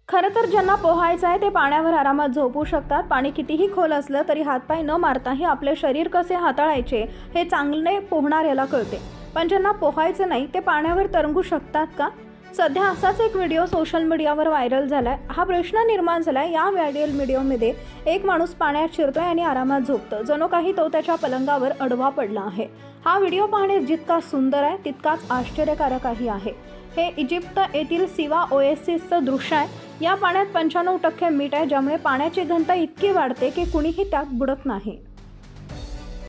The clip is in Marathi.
खरं तर ज्यांना पोहायचं आहे ते पाण्यावर आरामात झोपू शकतात। पाणी कितीही खोल असलं तरी हातपाय न मारताही आपले शरीर कसे हाताळायचे हे चांगले पोहणाऱ्याला कळते। पण ज्यांना पोहायचं नाही ते पाण्यावर तरंगू शकतात का? सध्या असाच एक व्हिडिओ सोशल मीडियावर व्हायरल झालाय। हा प्रश्न निर्माण झालाय। या व्हायरल व्हिडिओमध्ये एक माणूस पाण्यात शिरतोय आणि आरामात झोपतो, जणू काही तो त्याच्या पलंगावर आडवा पडला आहे। हा व्हिडिओ पाहणे जितका सुंदर आहे तितकाच आश्चर्यकारकही आहे। हे इजिप्त येथील सिवा ओएसिसचं दृश्य आहे। या पाण्यात 95% मीठ आहे, ज्यामुळे पाण्याची घनता इतकी वाढते की कुणीही त्यात बुडत नाही।